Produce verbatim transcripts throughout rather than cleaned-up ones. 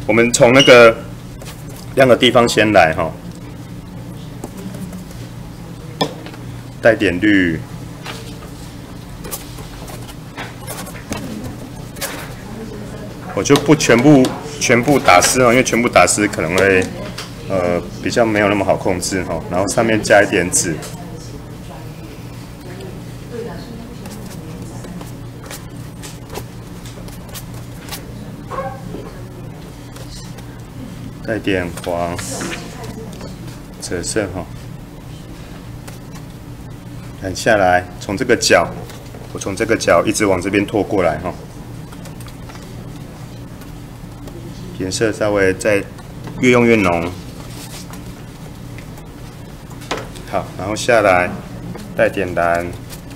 我们从那个亮的地方先来哈，带点绿。 我就不全部全部打湿哦，因为全部打湿可能会呃比较没有那么好控制哈。然后上面加一点紫，带点黄，折射哈。看下来，从这个角，我从这个角一直往这边拖过来哈。 颜色稍微再越用越浓，好，然后下来带点蓝，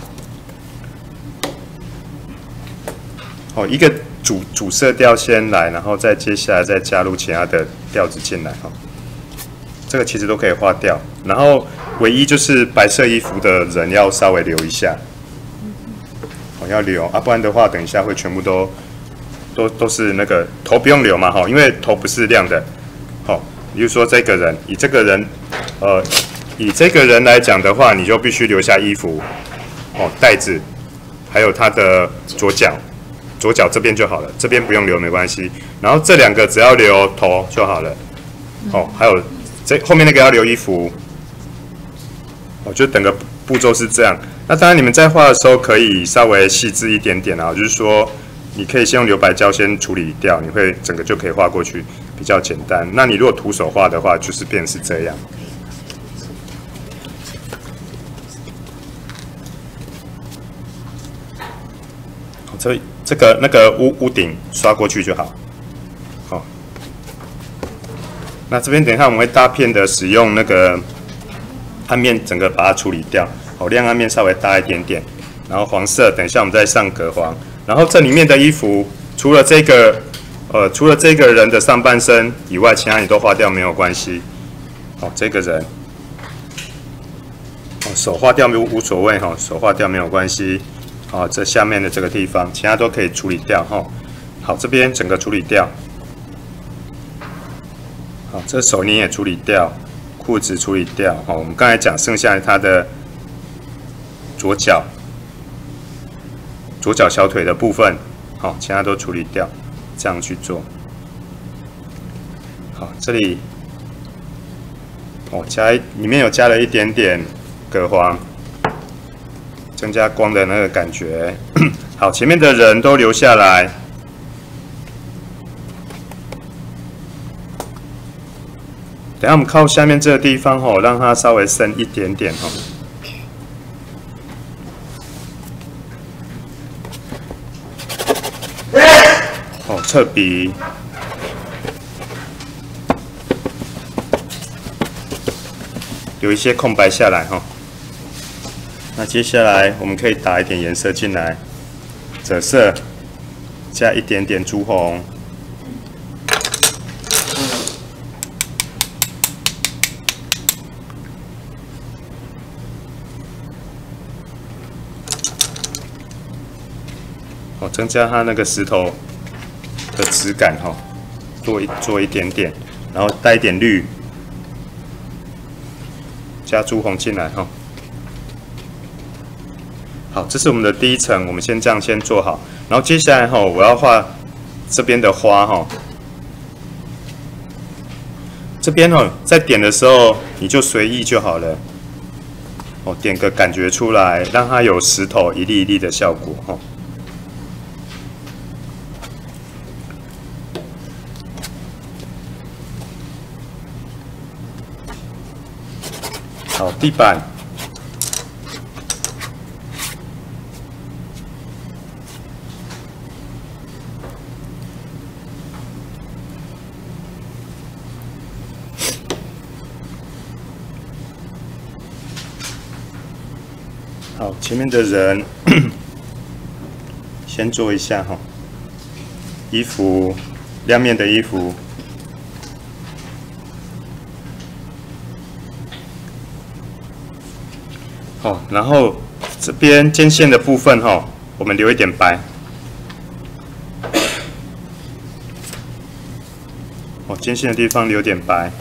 哦，一个主主色调先来，然后再接下来再加入其他的调子进来哈。这个其实都可以划掉，然后唯一就是白色衣服的人要稍微留一下，哦，要留啊，不然的话等一下会全部都。 都都是那个头不用留嘛哈，因为头不是亮的，好，比如说这个人，以这个人，呃，以这个人来讲的话，你就必须留下衣服，哦，袋子，还有他的左脚，左脚这边就好了，这边不用留没关系。然后这两个只要留头就好了，哦，还有这后面那个要留衣服，哦，就整个步骤是这样。那当然你们在画的时候可以稍微细致一点点啊，就是说。 你可以先用留白胶先处理掉，你会整个就可以画过去，比较简单。那你如果徒手画的话，就是变成是这样。这这个那个屋屋顶刷过去就好。好，那这边等一下我们会大片的使用那个暗面，整个把它处理掉。哦，亮暗面稍微大一点点，然后黄色等一下我们再上隔黄。 然后这里面的衣服，除了这个，呃，除了这个人的上半身以外，其他你都画掉没有关系。哦，这个人，哦，手画掉无无所谓哈，手画掉没有关系。哦，这下面的这个地方，其他都可以处理掉哈。好，这边整个处理掉。好，这手你也处理掉，裤子处理掉。好，我们刚才讲剩下他的左脚。 左脚小腿的部分，好，其他都处理掉，这样去做。好，这里哦，加里面有加了一点点葛黄，增加光的那个感觉。好，前面的人都留下来。等下我们靠下面这个地方吼，让它稍微深一点点吼。 哦，侧鼻，留一些空白下来哈。那接下来我们可以打一点颜色进来，折色，加一点点朱红。哦，增加它那个石头。 的质感哈，做一做一点点，然后带一点绿，加朱红进来哈。好，这是我们的第一层，我们先这样先做好，然后接下来哈，我要画这边的花哈。这边哈，在点的时候你就随意就好了，哦，点个感觉出来，让它有石头一粒一粒的效果哈。 好，地板，好，前面的人先做一下哈，衣服，亮面的衣服。 哦，然后这边肩线的部分哈、哦，我们留一点白。 哦，尖线的地方留点白。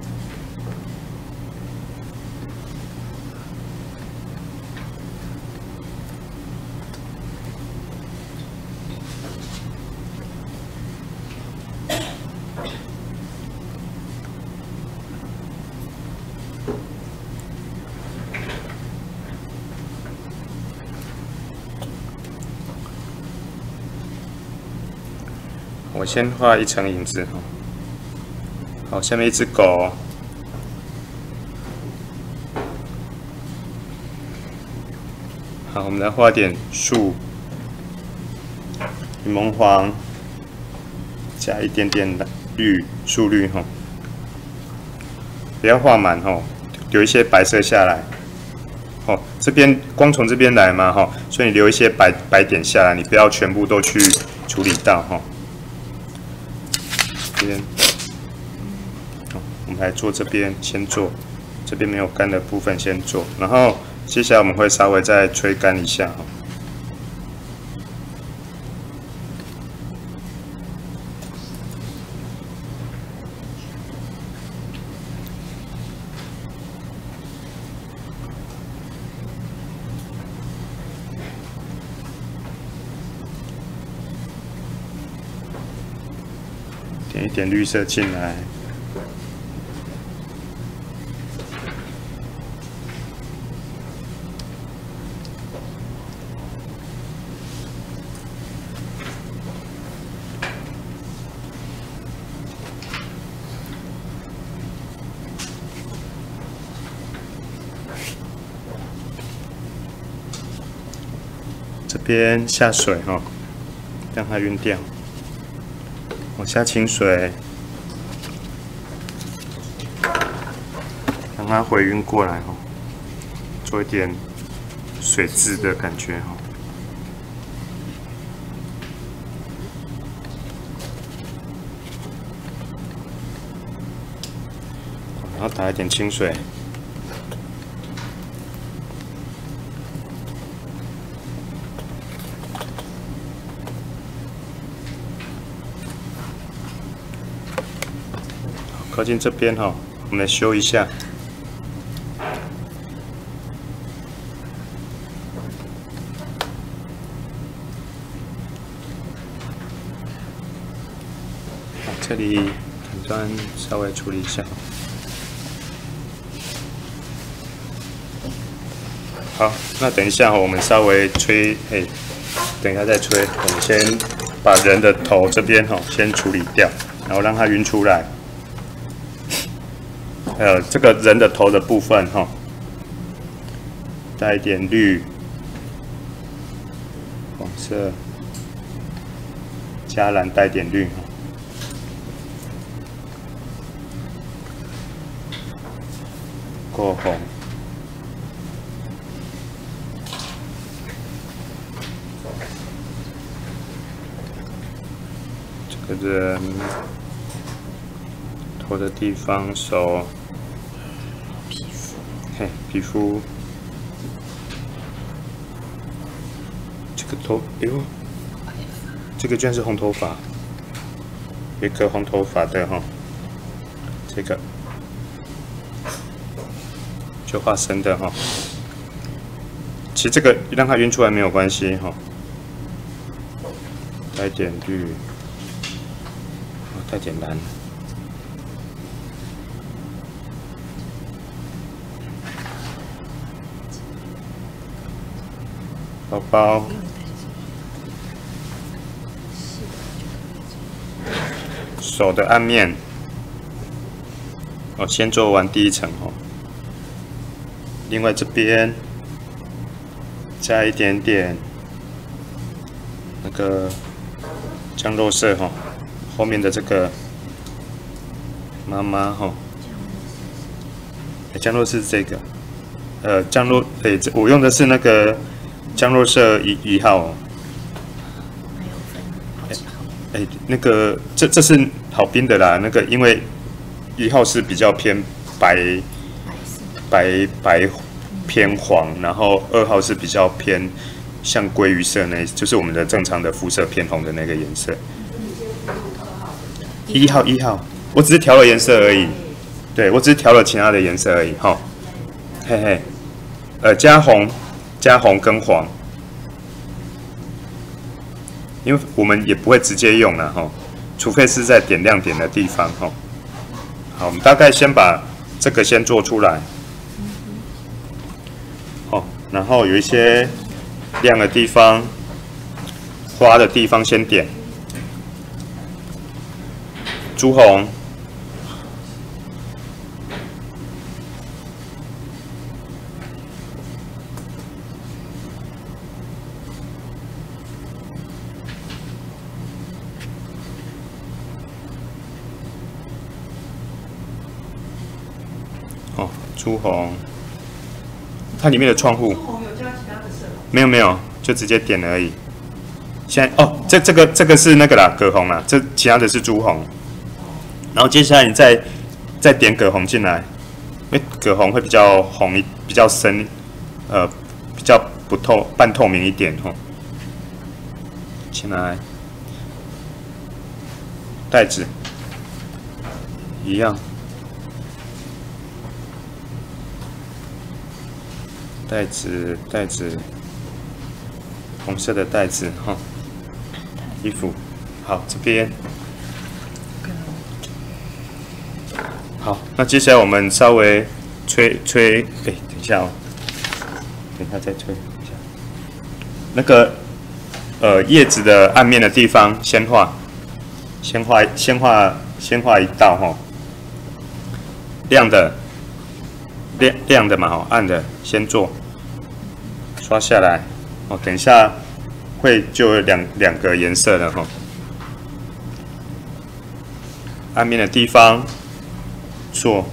我先画一层影子哈。好，下面一只狗。好，我们来画点树，柠檬黄，加一点点的绿，树绿哈。不要画满哈，留一些白色下来。哦，这边光从这边来嘛哈，所以你留一些白白点下来，你不要全部都去处理到哈。这边，好，我们来做这边，先做这边没有干的部分先做，然后接下来我们会稍微再吹干一下哈。点一点绿色进来，这边下水哈，让它晕掉。往下清水，让它回晕过来哈，做一点水渍的感觉哈。然后打一点清水。靠近这边哈，我们来修一下。这里顶端稍微处理一下。好，那等一下哈，我们稍微吹，哎，等一下再吹。我们先把人的头这边哈先处理掉，然后让它晕出来。还有这个人的头的部分哈，带一点绿、黄色、加蓝，带点绿哈，过红。这个人头的地方手。嘿，皮肤，这个头，哎呦，这个居然是红头发，有一个红头发的哈，这个就画深的哈。其实这个让它晕出来没有关系哈，带点绿，带点蓝。包包，手的暗面，我先做完第一层哦。另外这边加一点点那个酱肉色哈，后面的这个妈妈哈，酱肉是这个，呃，酱肉，诶，我用的是那个。酱肉色一一号、哦，哎、欸，那个这这是好冰的啦，那个因为一号是比较偏白白白偏黄，然后二号是比较偏像鲑鱼色那，就是我们的正常的肤色偏红的那个颜色。一号一号我只是调了颜色而已。对，我只是调了其他的颜色而已，哈。嘿嘿，呃，加红，加红跟黄，因为我们也不会直接用了哈，除非是在点亮点的地方哈。好，我们大概先把这个先做出来，哦，然后有一些亮的地方、花的地方先点，朱红。哦，朱红，它里面的窗户。朱红有加其他的色吗？没有没有，就直接点而已。现在哦，这这个这个是那个啦，葛红啦，这其他的是朱红。然后接下来你再再点葛红进来，因为葛红会比较红一比较深，呃，比较不透半透明一点哦。进来，袋子一样。袋子，袋子，红色的袋子哈，衣服，好，这边，好，那接下来我们稍微吹吹，哎，等一下哦，等一下再吹一下，那个呃叶子的暗面的地方先画，先画，先画，先画一道哈，亮的。亮亮的嘛，哦，暗的先做，刷下来，哦，等一下会就有两两个颜色了哈。暗面的地方做，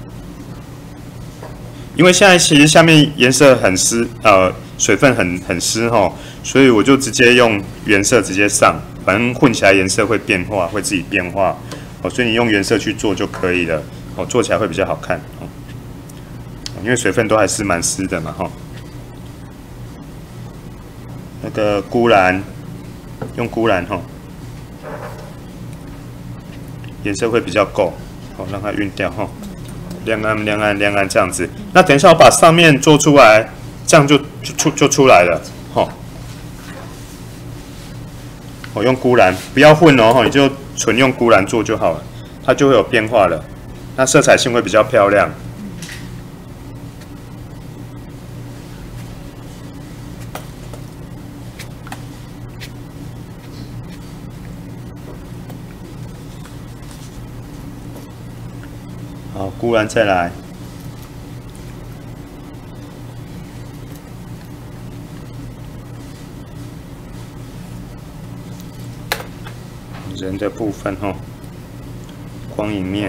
因为现在其实下面颜色很湿，呃，水分很很湿哈，所以我就直接用原色直接上，反正混起来颜色会变化，会自己变化，哦，所以你用原色去做就可以了，哦，做起来会比较好看，哦。因为水分都还是蛮湿的嘛，哈。那个钴蓝，用钴蓝哈，颜色会比较够，好让它晕掉哈。亮暗亮暗亮暗这样子。那等一下我把上面做出来，这样就就出就出来了，哈。我用钴蓝，不要混哦，你就纯用钴蓝做就好了，它就会有变化了，那色彩性会比较漂亮。好，钴蓝再来，人的部分哈，光影面，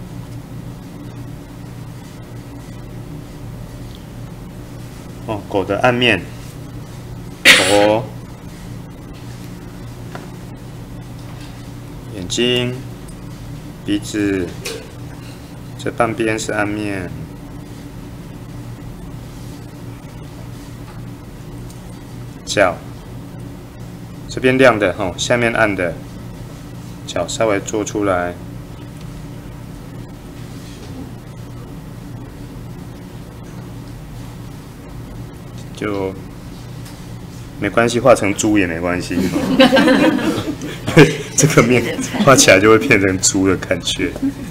哦，狗的暗面，头，眼睛，鼻子。这半边是暗面，脚，这边亮的哈，下面暗的，脚稍微做出来，就没关系，画成猪也没关系，这个面画起来就会变成猪的感觉。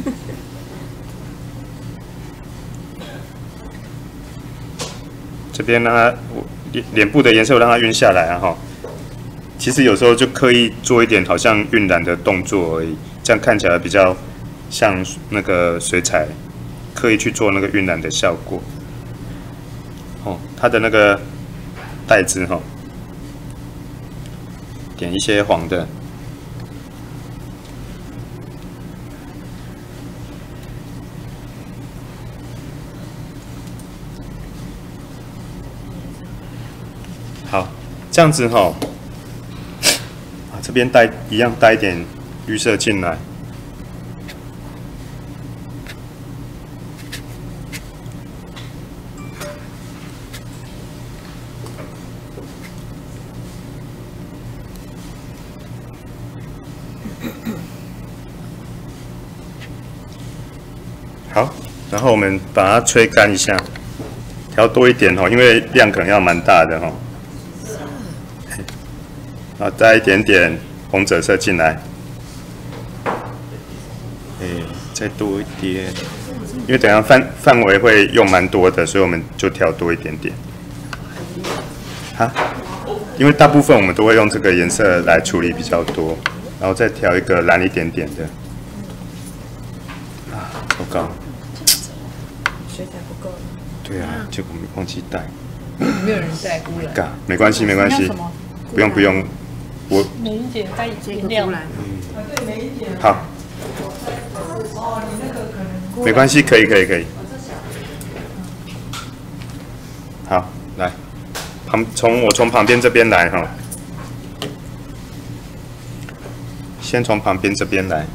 这边让它脸脸部的颜色我让它晕下来啊哈，其实有时候就刻意做一点好像晕染的动作而已，这样看起来比较像那个水彩，刻意去做那个晕染的效果。哦，它的那个袋子哈，点一些黄的。好，这样子哈，啊这边带一样带一点绿色进来， 好，然后我们把它吹干一下，调多一点哦，因为量可能要蛮大的哦。然后带一点点红赭色进来，哎，再多一点，因为等下范范围会用蛮多的，所以我们就调多一点点。哈，因为大部分我们都会用这个颜色来处理比较多，然后再调一个蓝一点点的。啊，糟糕， 水彩不够。 对啊，结果忘记带。 没有人带污染。 嘎，没关系，没关系，不用不用。我美玲姐带颜料， 嗯，好，没关系，可以可以可以。好，来，旁从我从旁边这边来哈，先从旁边这边来，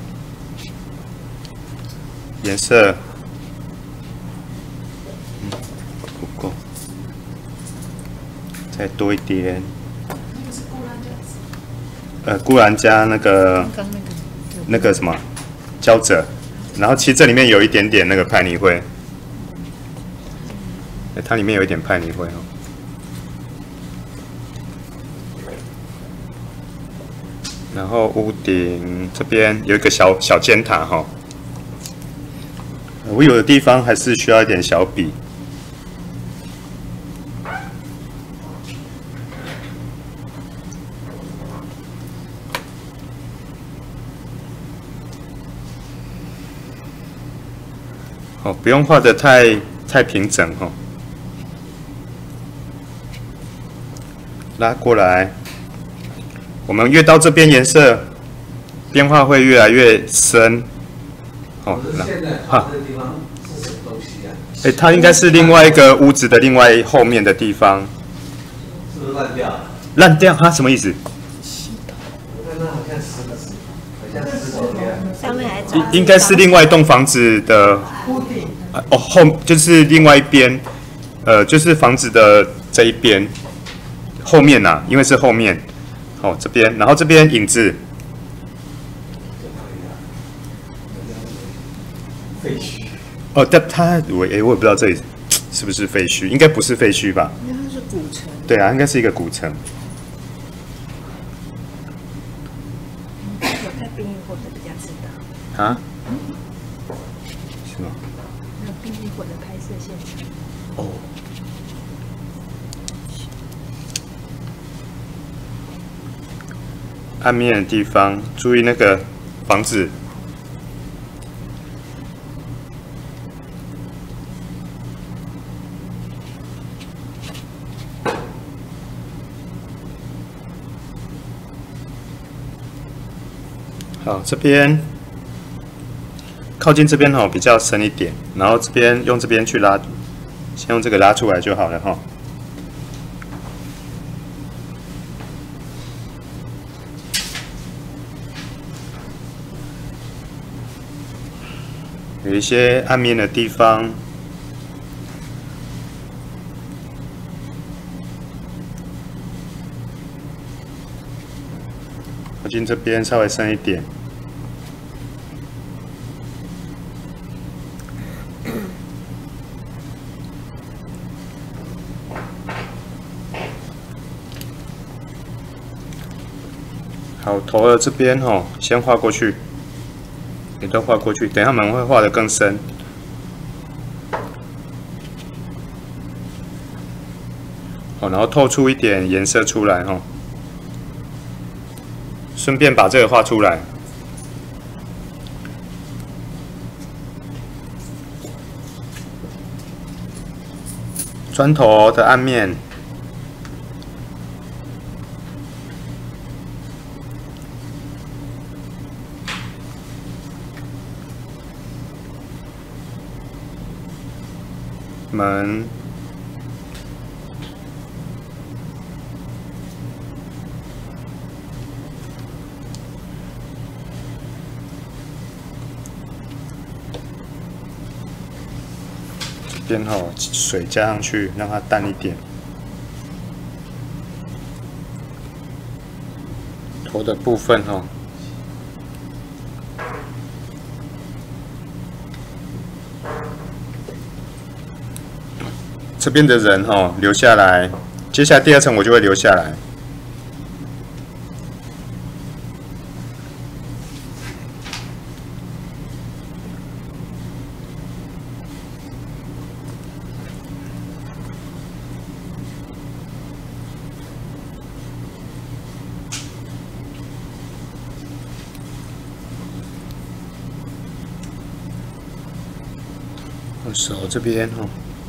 颜色，嗯，不够，再多一点。呃，固然加那个那个什么胶赭，然后其实这里面有一点点那个派泥灰，它里面有一点派泥灰哦。然后屋顶这边有一个小小尖塔哈、哦，我有的地方还是需要一点小笔。哦，不用画的太太平整哦，拉过来。我们越到这边颜色变化会越来越深。哦，哈，哎，它应该是另外一个屋子的另外后面的地方。 是不是烂掉了？ 烂掉？哈，什么意思？ 我看它好像石头，好像石头一样。 上面还应应该是另外一栋房子的。哦，后就是另外一边，呃，就是房子的这一边后面呐、啊，因为是后面，哦这边，然后这边影子， 废墟。 哦，但它我哎，我也不知道这里是不是废墟，应该不是废墟吧？ 因为它是古城。 对啊，应该是一个古城。 有在殡仪馆的比较知道。 啊？是吗？ 那殡仪馆的拍摄现场。 哦。暗面的地方，注意那个房子。好，这边靠近这边哈比较深一点，然后这边用这边去拉，先用这个拉出来就好了哈。有一些暗面的地方，靠近这边稍微深一点。好，头的这边哦，先画过去。也都画过去，等一下我们会画得更深。好，然后透出一点颜色出来哈，顺便把这个画出来。砖头的暗面。门，这边哈、哦、水加上去，让它淡一点。头的部分哈、哦。 这边的人哈、哦、留下来，接下来第二层我就会留下来。手这边哦，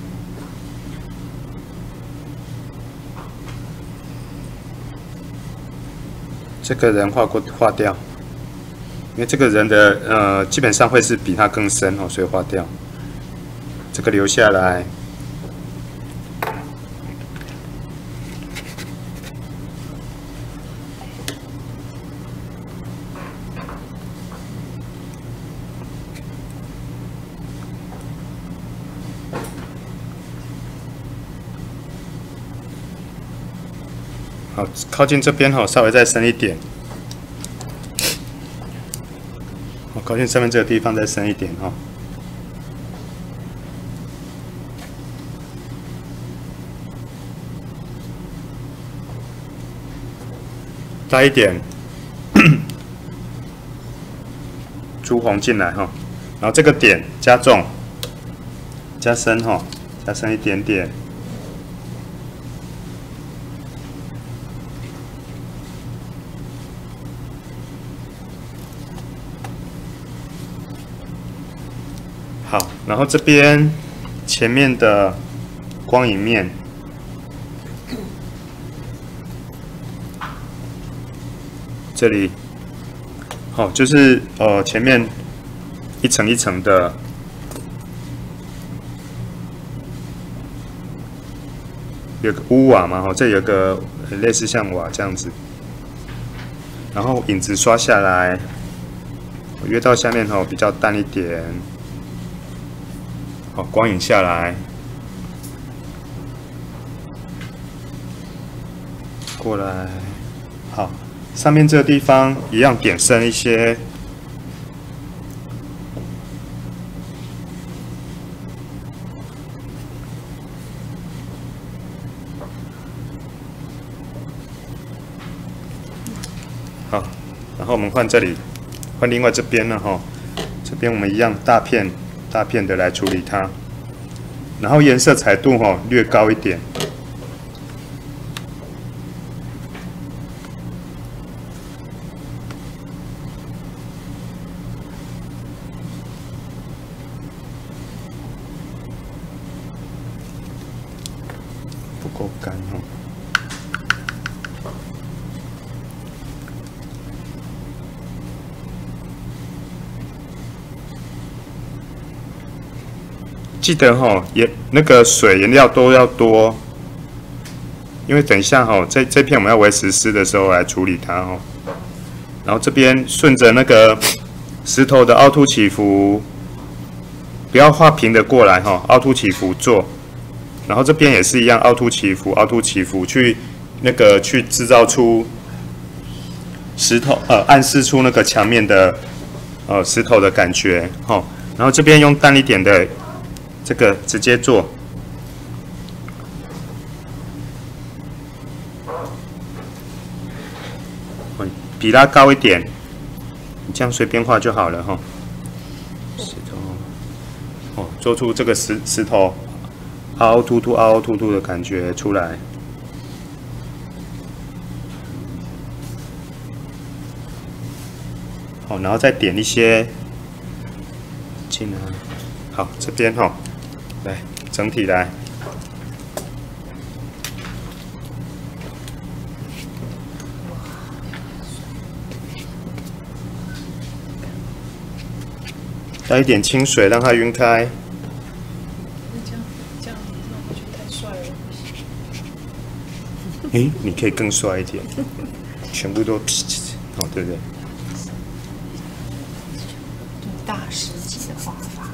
这个人画过画掉，因为这个人的呃基本上会是比他更深哦，所以画掉。这个留下来。好，靠近这边哈，稍微再深一点。好，靠近上面这个地方再深一点哈。带一点朱红进来哈，然后这个点加重、加深哈，加深一点点。好，然后这边前面的光影面，这里，好，就是呃前面一层一层的，有个屋瓦嘛，哈，这有个类似像瓦这样子，然后影子刷下来，越到下面哈比较淡一点。好，光影下来，过来，好，上面这个地方一样点深一些，好，然后我们换这里，换另外这边了哈，这边我们一样大片。大片的来处理它，然后颜色彩度哈、哦、略高一点，不够干哦。记得哈、哦，颜那个水颜料都要多，因为等一下哈、哦，这这片我们要维持湿的时候来处理它哦。然后这边顺着那个石头的凹凸起伏，不要画平的过来哈、哦，凹凸起伏做。然后这边也是一样，凹凸起伏，凹凸起伏去那个去制造出石头呃暗示出那个墙面的呃石头的感觉哈、哦。然后这边用淡一点的。这个直接做，比它高一点，你这样随便画就好了哈。石头，哦，做出这个石石头凹凹凸凸、凹凹凸凸的感觉出来。好，然后再点一些进来。好，这边哈。来，整体来，带一点清水让它晕开。 这样这样让我觉得太帅了。 诶，你可以更帅一点，全部都哦，对不对？ 大师级的画法。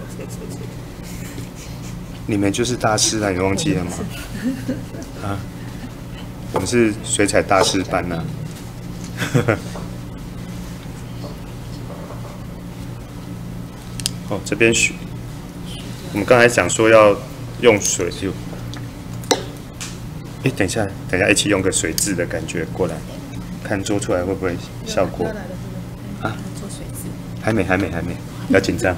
你们就是大师啊，你忘记了吗？啊，我们是水彩大师班呐、啊。哦，这边水，我们刚才讲说要用水，就哎，等一下，等一下，一起用个水渍的感觉过来，看做出来会不会效果？啊， 做水渍。 还没，还没，还没，不要紧张。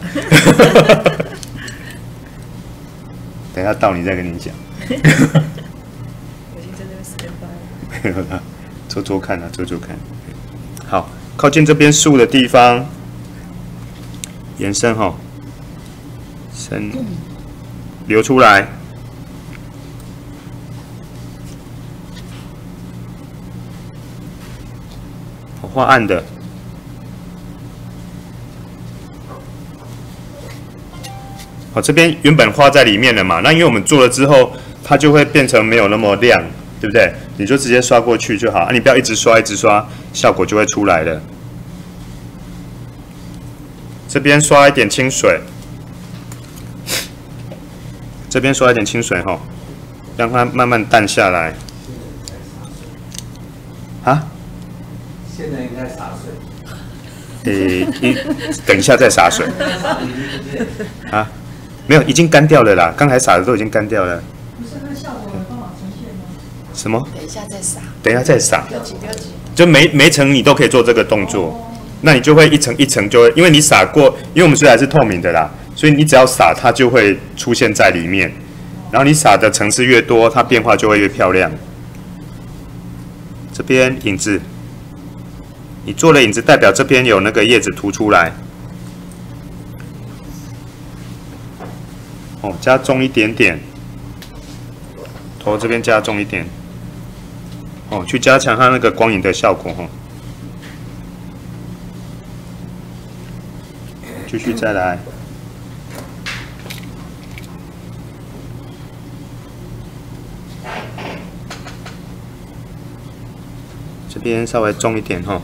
等一下到你再跟你讲。 我已经在那边 stand by 了。 没有啦，做做看啊，做做看。好，靠近这边树的地方，延伸哈，伸流出来。我画暗的。好，这边原本画在里面了嘛，那因为我们做了之后，它就会变成没有那么亮，对不对？你就直接刷过去就好，啊，你不要一直刷一直刷，效果就会出来了。这边刷一点清水，这边刷一点清水哈，让它慢慢淡下来。啊？ 现在应该洒水。 诶，一等一下再洒水。啊？没有，已经干掉了啦。刚才撒的都已经干掉了。 不是，那效果有办法呈现吗？ 什么？ 等一下再撒。 等一下再撒。 不要急，不要急。 就每每层你都可以做这个动作，那你就会一层一层就会，因为你撒过，因为我们水彩是透明的啦，所以你只要撒它就会出现在里面。然后你撒的层次越多，它变化就会越漂亮。这边影子，你做了影子，代表这边有那个叶子凸出来。哦，加重一点点，头这边加重一点，哦，去加强它那个光影的效果，哈、哦。继续再来，这边稍微重一点，哈、哦。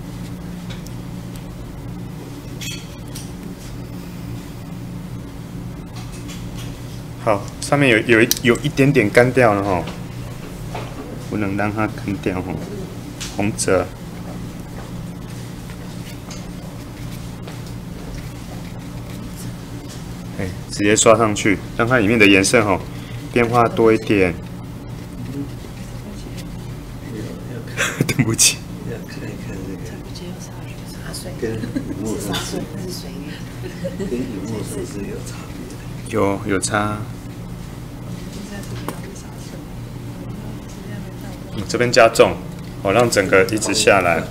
好，上面有有一有一点点干掉了哈，不能让它干掉哈，红色。哎，直接刷上去，让它里面的颜色哈变化多一点。对不起。 要看一看这个。 不接又洒水， 跟荧幕上是那是水月。 跟荧幕上是有差别的。 有有差。嗯，这边加重，好，让整个一直下来。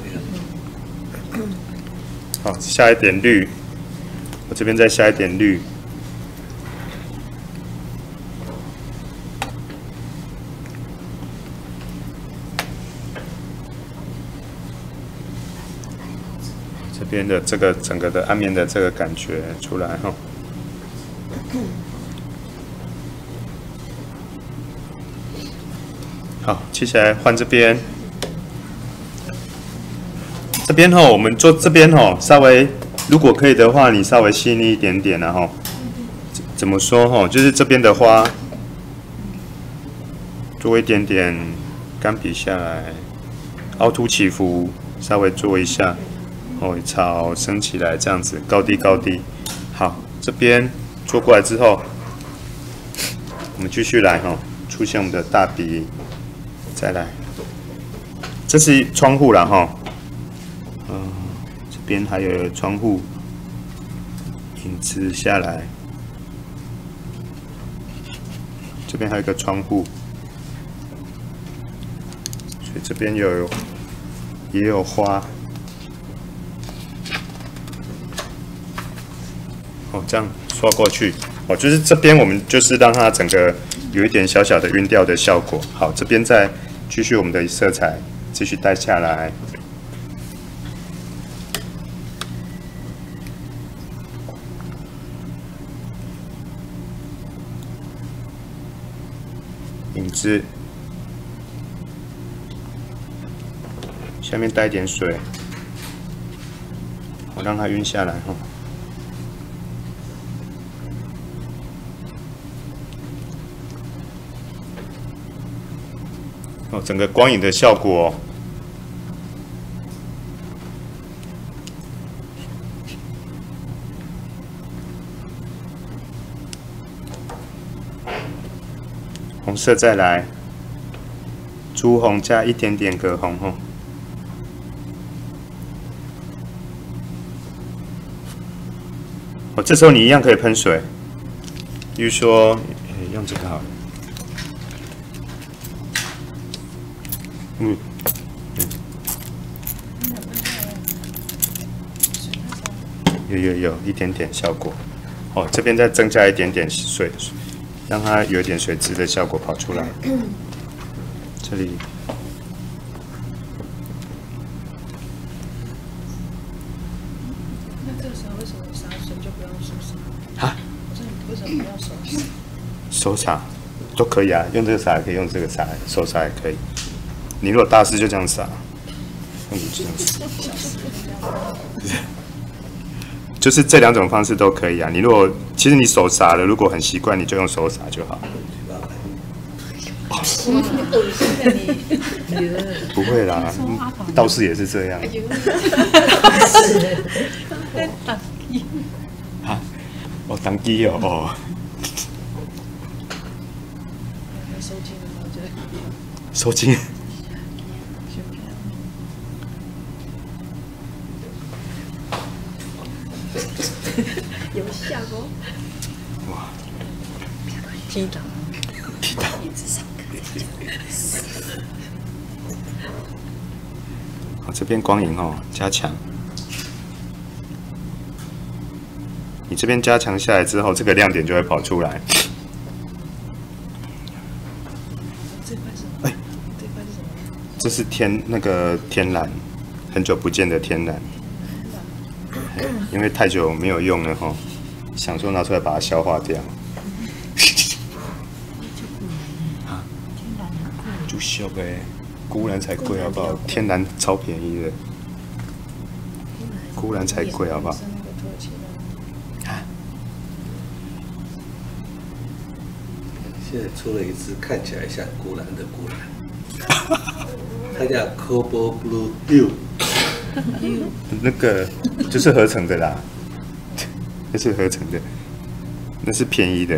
好，下一点绿，我这边再下一点绿。这边的这个整个的暗面的这个感觉出来哈。好，接下来换这边。这边吼，我们做这边吼，稍微如果可以的话，你稍微细腻一点点然后，怎么说吼？就是这边的花，做一点点干笔下来，凹凸起伏，稍微做一下，哦，草升起来这样子，高低高低。好，这边做过来之后，我们继续来吼，出现我们的大笔。再来，这是窗户了哈，嗯、呃，这边还有窗户，影子下来，这边还有一个窗户，所以这边有也有花，哦，这样刷过去，哦，就是这边我们就是让它整个有一点小小的晕掉的效果。好，这边再继续我们的色彩，继续带下来。影子，下面带一点水，我让它晕下来哈。哦，整个光影的效果、哦，红色再来， 朱红加一点点葛红哦。哦，这时候你一样可以喷水，比如说，欸、用这个好了。嗯。有有有一点点效果，哦，这边再增加一点点水，让它有一点水质的效果跑出来。这里， 那这个时候为什么洒水就不用手洒？ 啊？ 我说你为什么不要手洒？ 手洒都可以啊，用这个洒也可以，用这个洒手洒也可以。你如果大师就这样洒，用这样洒。就是这两种方式都可以啊。你如果其实你手洒了，如果很习惯，你就用手洒就好。不会啦，道士也是这样。啊，哦，当机哦，哦。 收金了，我觉得。 收金。 有效哦！ 哇！ 踢档， 踢档， 一直上课。 好，这边光影哦，加强。你这边加强下来之后，这个亮点就会跑出来。 这块是什么？ 哎， 这块是什么？ 这是天那个天蓝，很久不见的天蓝。因为太久没有用了哈，想说拿出来把它消化掉。啊，就秀呗，孤蓝才贵好不好？天蓝超便宜的，孤蓝才贵好不好？啊， 现在出了一支看起来像孤蓝的孤蓝，它叫 Cobalt Blue 六。 那个就是合成的啦，那是合成的，那是便宜的。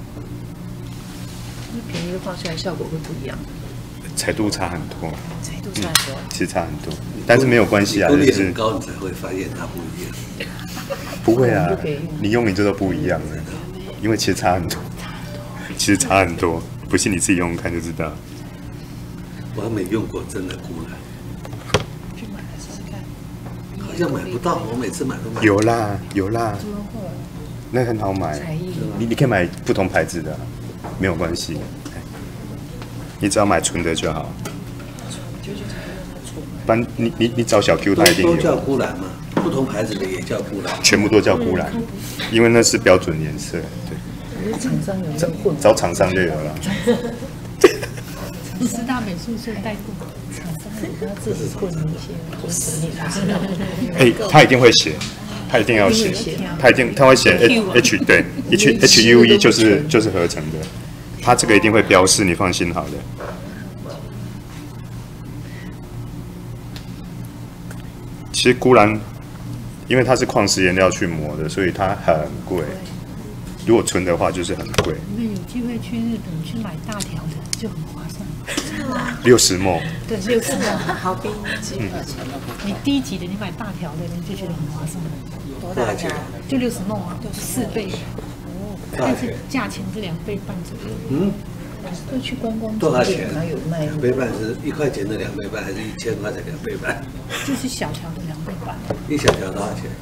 那便宜的放出来效果会不一样， 彩度差很多， 彩度差很多， 其实差很多，但是没有关系啊，就是很高，你才会发现它不一样。 不会啊，你用你这都不一样了，因为其实差很多，其实差很多，不信你自己用用看就知道。 我还没用过真的孤蓝。 去买来试试看。 好像买不到，我每次买都买。 有啦有啦，那很好买，你你可以买不同牌子的，没有关系，你只要买纯的就好。不然你你你找小 Q 它一定有。 都叫孤蓝嘛，不同牌子的也叫孤蓝。 全部都叫孤蓝，因为那是标准颜色，对。 厂商有没有混？ 找厂商就有了。 四大美术社代购，厂商有他自己混一些混成你知道。 哎，他一定会写，他一定要写，他一定他会写 H H 对 H H U E 就是就是合成的，他这个一定会标示，你放心好了。其实钴蓝，因为它是矿石颜料去磨的，所以它很贵。如果纯的话，就是很贵。 你们有机会去日本去买大条的，就很划算。 六十墨。 对，六十墨。 好冰， 嗯，你低级的，你买大条的，你就觉得很划算。 多少钱？ 就六十墨啊，四倍。但是价钱是两倍半左右。 嗯。 会去观光多少钱？ 有卖两倍半是一块钱的两倍半，还是一千块的两倍半？ 就是小条的两倍半。 一小条多少钱？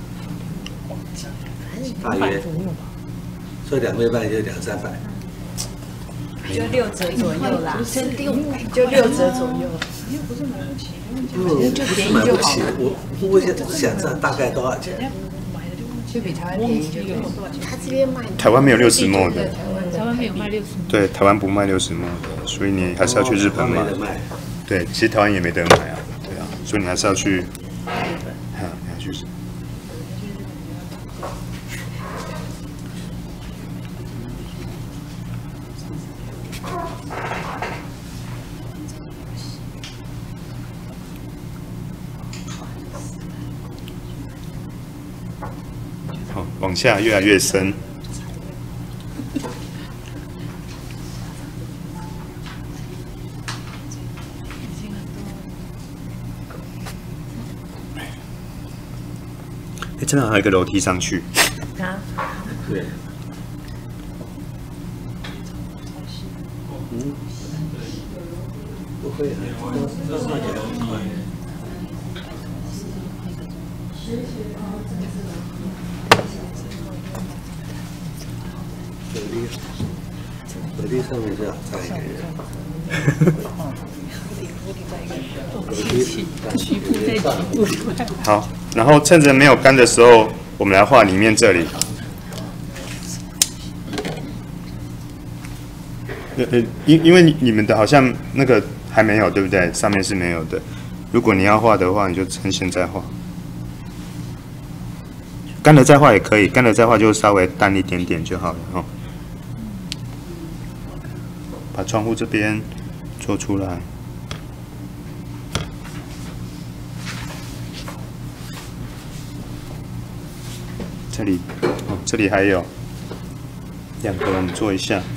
大约。所以两倍半就两三百。 就六折左右啦，就六就六折左右。 又不是买不起， 不，就便宜就好。我我想想知道大概多少钱。 就比台湾便宜就对。 他这边卖台湾没有六十墨的， 台湾没有卖六十墨。 对，台湾不卖六十墨的，所以你还是要去日本买。对，其实台湾也没得买啊，对啊，所以你还是要去日本。啊，你要去。好，往下越来越深。 这边还有一个楼梯上去。 啊， 对。嗯，不会啊，都都上起来很快。楼梯，楼梯上面是要站一个人。楼梯局部在局部出来。 好，然后趁着没有干的时候，我们来画里面这里。呃呃，因因为你们的好像那个还没有，对不对？上面是没有的。如果你要画的话，你就趁现在画。干了再画也可以，干了再画就稍微淡一点点就好了哦。把窗户这边做出来。这里，哦，这里还有两个，我们做一下。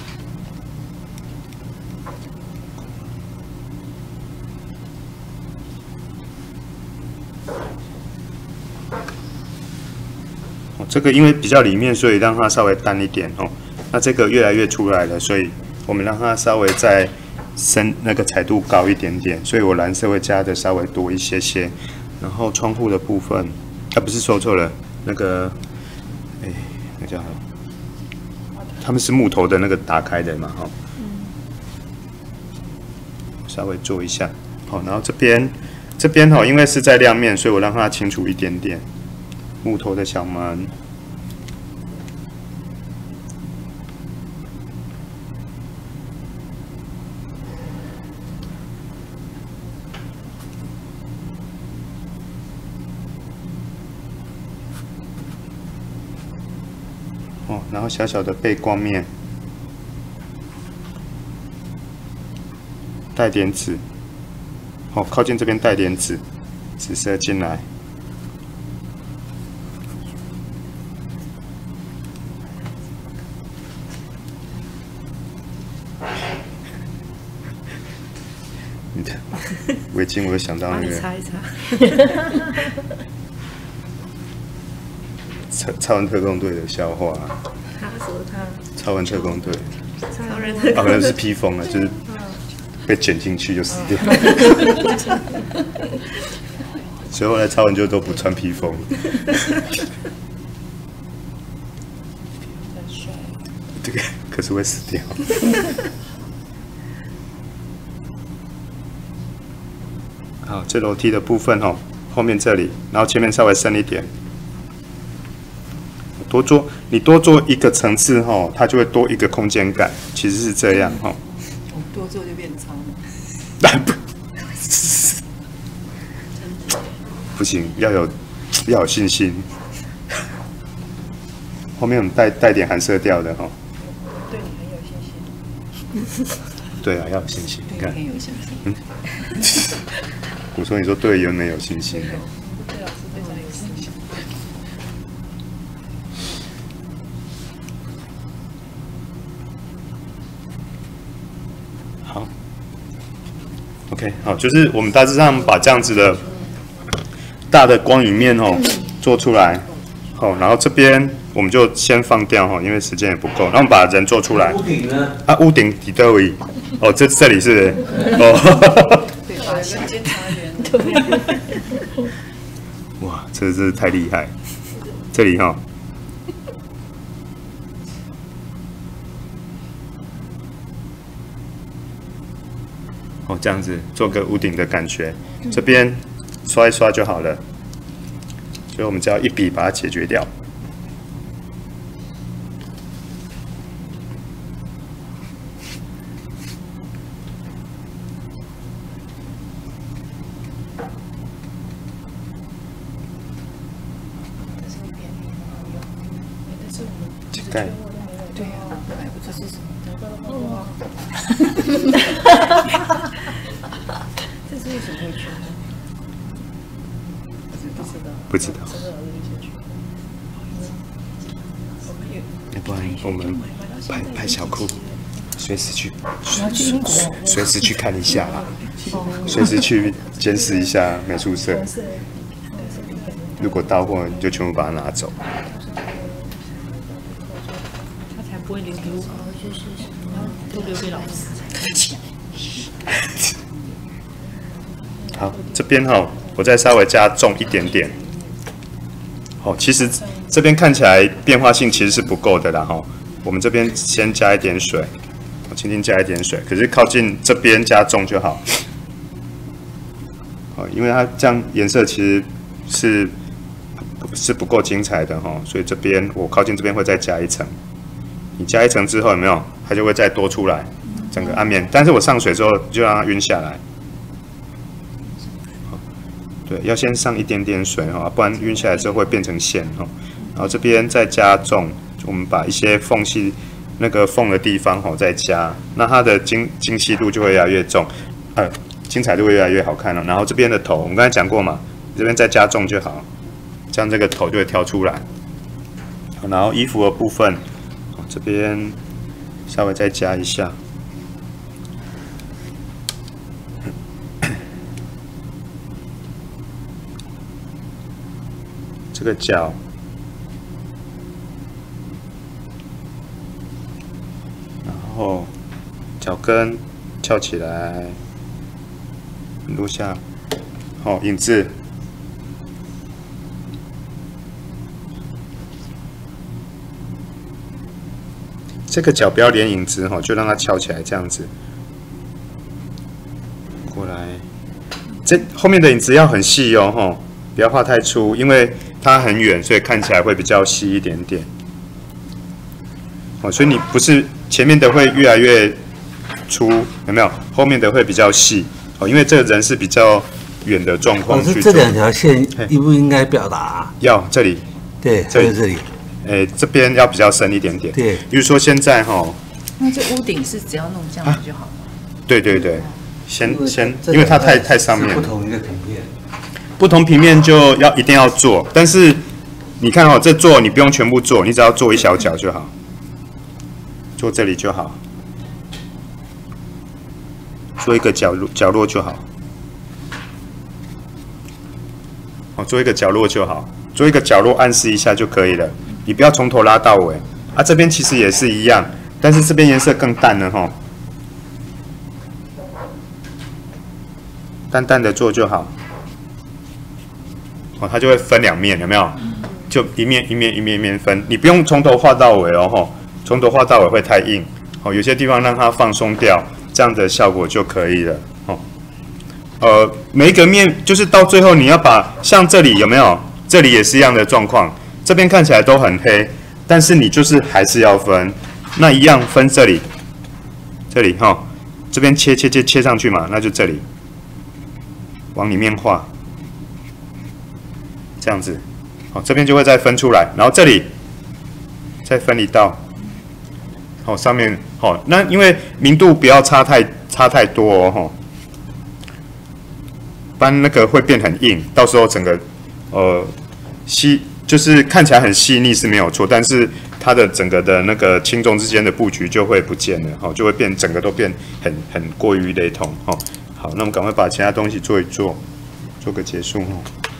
哦，这个因为比较里面，所以让它稍微淡一点哦。那这个越来越出来了，所以我们让它稍微再深，那个彩度高一点点，所以我蓝色会加的稍微多一些些。然后窗户的部分，啊，不是说错了。那个，哎，那叫，他们是木头的那个打开的嘛，哈、哦，稍微做一下，好，然后这边这边哈，因为是在亮面，所以我让它清楚一点点，木头的小门。哦，然后小小的背光面，带点紫，哦，靠近这边带点紫，紫色进来。你的围巾，我有想到那个。 擦一擦。 超超人特工队的笑话、啊， 他说他超人特工队， 超人特啊，不是披风了，就是被卷进去就死掉。所以后来超人就都不穿披风。这个可是会死掉。好，这楼梯的部分哦，后面这里，然后前面稍微深一点。多做你多做一个层次哈，它就会多一个空间感，其实是这样哈。 多做就变长了。 不行，要有要有信心。后面我们带带点寒色调的哈。 对你很有信心。 对啊，要有信心。你看， 很有信心。 嗯。我说，你说对人没有信心哦。 对老师非常有信心。 好 ，OK， 好，就是我们大致上把这样子的大的光影面哦做出来，好，然后这边我们就先放掉哈，因为时间也不够，然后我们把人做出来。 屋顶呢？ 啊，屋顶底都而已。哦，这这里是哦。 对，把人间茶园。对。 哇，这真是太厉害！这里哈。哦，这样子做个屋顶的感觉，这边刷一刷就好了。所以我们只要一笔把它解决掉。盖。 对呀，哎，不知道是什么。哇。这是为什么会去呢？ 不知道。要不然我们拍拍小库，随时去，随时去看一下啦，随时去监视一下美术社。 如果到货，你就全部把它拿走。 他才不会留给我，都留给老师。 好，这边哈、哦，我再稍微加重一点点。哦，其实这边看起来变化性其实是不够的啦哈、哦。我们这边先加一点水，我轻轻加一点水，可是靠近这边加重就好。哦，因为它这样颜色其实是是不够精彩的哈、哦，所以这边我靠近这边会再加一层。你加一层之后有没有？它就会再多出来整个暗面，但是我上水之后就让它晕下来。对，要先上一点点水哈，不然晕下来之后会变成线哈。然后这边再加重，我们把一些缝隙那个缝的地方哈再加，那它的精精细度就会越来越重，呃，精彩度会越来越好看了。然后这边的头，我们刚才讲过嘛，这边再加重就好，这样这个头就会挑出来。然后衣服的部分，这边稍微再加一下。这个角，然后脚跟翘起来，录下，好、哦、影子，这个脚不要连影子哈、哦，就让它翘起来这样子，过来，这后面的影子要很细哦哈、哦，不要画太粗，因为它很远，所以看起来会比较细一点点。哦，所以你不是前面的会越来越粗，有没有？后面的会比较细。哦，因为这个人是比较远的状况去做。 可是这两条线应不应该表达、啊？ 要这里。 对， 这里这里。 诶，这边要比较深一点点。 对。 比如说现在哈、哦。 那这屋顶是只要弄这样子就好了。 对对对，先先，因为它太太上面了。 不同一个平面。 不同平面就要一定要做，但是你看哦，这做你不用全部做，你只要做一小角就好，做这里就好，做一个角落角落就好，哦，做一个角落就好，做一个角落暗示一下就可以了，你不要从头拉到尾啊。这边其实也是一样，但是这边颜色更淡了哈，淡淡的做就好。哦，它就会分两面，有没有？就一面一面一面一面分，你不用从头画到尾哦，吼，从头画到尾会太硬，哦，有些地方让它放松掉，这样的效果就可以了，哦。呃，每一个面就是到最后你要把像这里有没有？这里也是一样的状况，这边看起来都很黑，但是你就是还是要分，那一样分这里，这里哈、哦，这边切切切切上去嘛，那就这里往里面画。这样子，好，这边就会再分出来，然后这里再分一道，好，上面好，那因为明度不要差太差太多哦，哈，不然那个会变很硬，到时候整个呃细就是看起来很细腻是没有错，但是它的整个的那个轻重之间的布局就会不见了，好，就会变整个都变很很过于雷同，哈，好，那我们赶快把其他东西做一做，做个结束哦。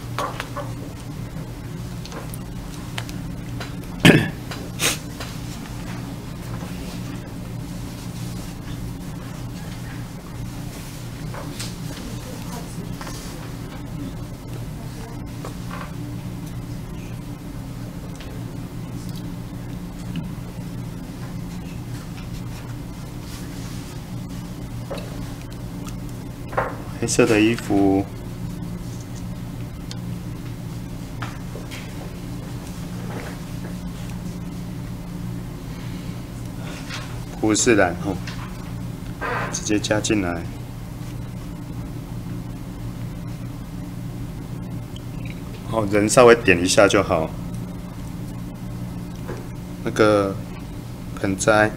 黑色的衣服，湖式染后，直接加进来。好，人稍微点一下就好。那个盆栽。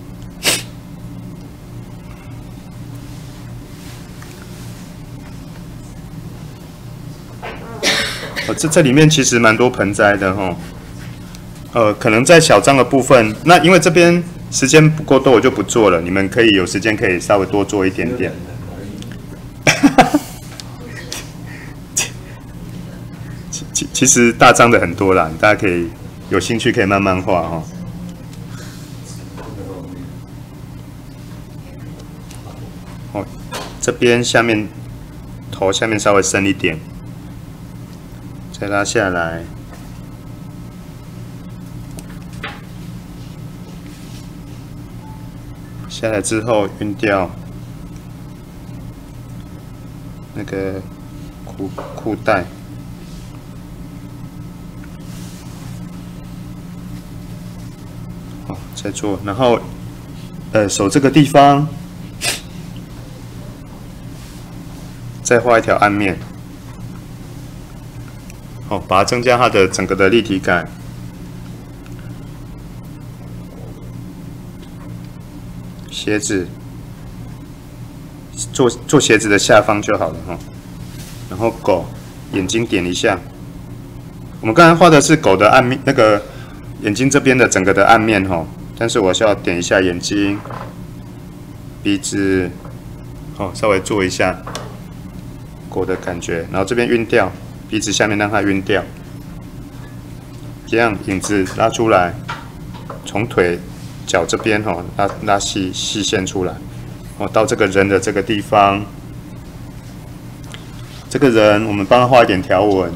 哦，这这里面其实蛮多盆栽的哈，呃，可能在小张的部分，那因为这边时间不够多，我就不做了。你们可以有时间可以稍微多做一点点。其其其实大张的很多啦，大家可以有兴趣可以慢慢画哦。哦，这边下面头下面稍微深一点，再拉下来。下来之后晕掉那个裤裤带，好，再做，然后呃手这个地方再画一条暗面，好，把它增加它的整个的立体感。鞋子做做鞋子的下方就好了哈，然后狗眼睛点一下。我们刚才画的是狗的暗面，那个眼睛这边的整个的暗面哈，但是我需要点一下眼睛、鼻子，哦，稍微做一下狗的感觉，然后这边晕掉，鼻子下面让它晕掉，这样影子拉出来，从腿。脚这边哈、哦，拉拉细细线出来，哦，到这个人的这个地方，这个人我们帮他画一点条纹，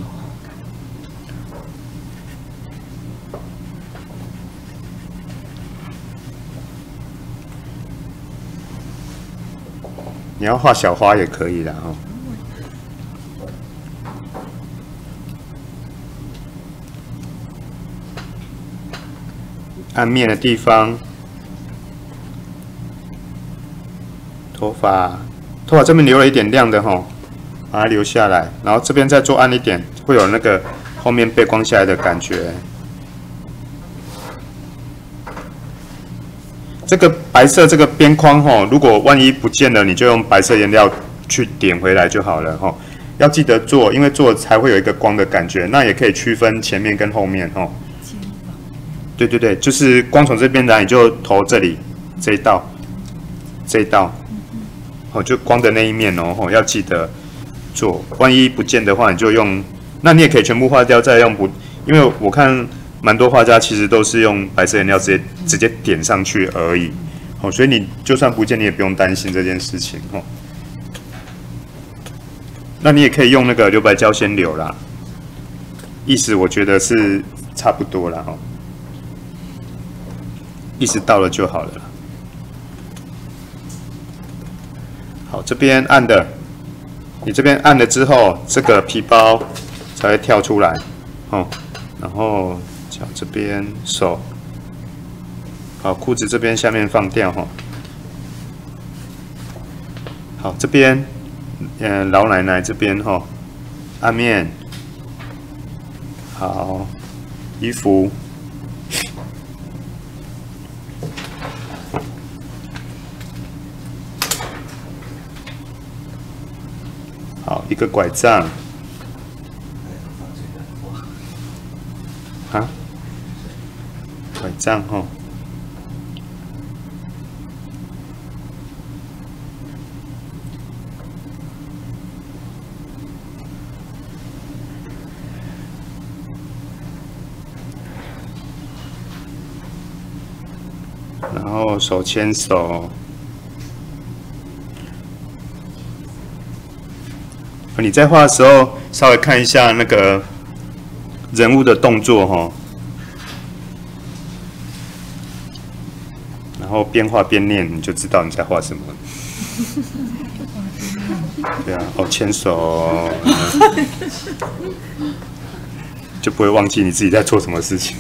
你要画小花也可以的哦。暗面的地方，头发，头发这边留了一点亮的哈，把它留下来，然后这边再做暗一点，会有那个后面背光下来的感觉。这个白色这个边框哈，如果万一不见了，你就用白色颜料去点回来就好了哈。要记得做，因为做才会有一个光的感觉，那也可以区分前面跟后面哈。对对对，就是光从这边来，你就投这里这一道，这一道，哦，就光的那一面哦，哦要记得做。万一不见的话，你就用，那你也可以全部画掉，再用不，因为我看蛮多画家其实都是用白色颜料直接直接点上去而已，哦，所以你就算不见，你也不用担心这件事情哦。那你也可以用那个留白胶先留啦，意思我觉得是差不多啦，哦。意识到了就好了。好，这边按的，你这边按了之后，这个皮包才会跳出来，哦，然后脚这边手，好，裤子这边下面放掉哈。好，这边，嗯，老奶奶这边哈，暗面，好，衣服。好，一个拐杖，啊，拐杖哈，然后手牵手。你在画的时候，稍微看一下那个人物的动作哈，然后边画边念，你就知道你在画什么。对啊，哦，牵手，就不会忘记你自己在做什么事情。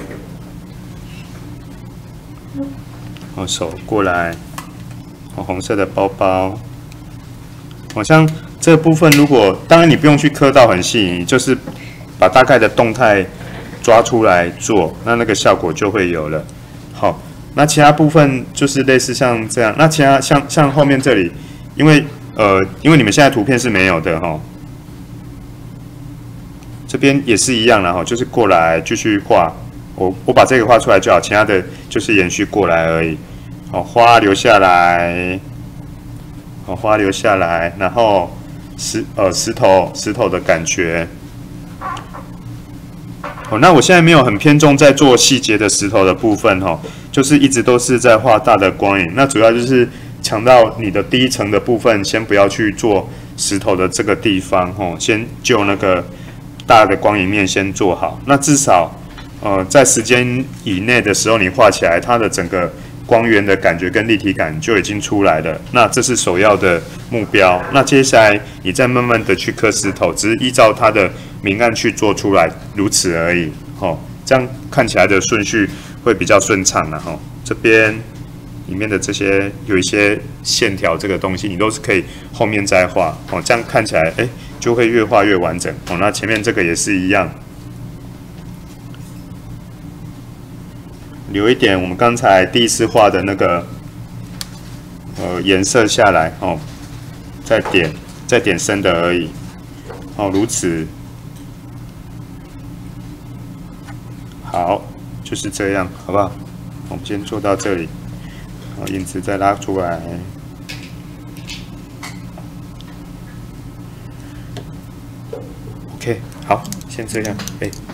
哦，手过来，哦，红色的包包，好像。这部分如果当然你不用去刻到很细，你就是把大概的动态抓出来做，那那个效果就会有了。好，那其他部分就是类似像这样，那其他像像后面这里，因为呃因为你们现在图片是没有的哈，这边也是一样的哈，就是过来继续画，我我把这个画出来就好，其他的就是延续过来而已。好，花留下来，好，花留下来，然后。石呃石头石头的感觉， 哦，那我现在没有很偏重在做细节的石头的部分哈、哦，就是一直都是在画大的光影。那主要就是强调你的第一层的部分，先不要去做石头的这个地方哈、哦，先就那个大的光影面先做好。那至少呃在时间以内的时候，你画起来，它的整个光源的感觉跟立体感就已经出来了。那这是首要的目标。那接下来你再慢慢的去刻石头，只是依照它的明暗去做出来，如此而已。哦，这样看起来的顺序会比较顺畅了哈。这边里面的这些有一些线条，这个东西你都是可以后面再画哦，这样看起来哎就会越画越完整哦。那前面这个也是一样，留一点我们刚才第一次画的那个呃颜色下来哦，再点再点深的而已哦，如此。好，就是这样，好不好？我们先做到这里，好，影子再拉出来。OK， 好，先这样，哎。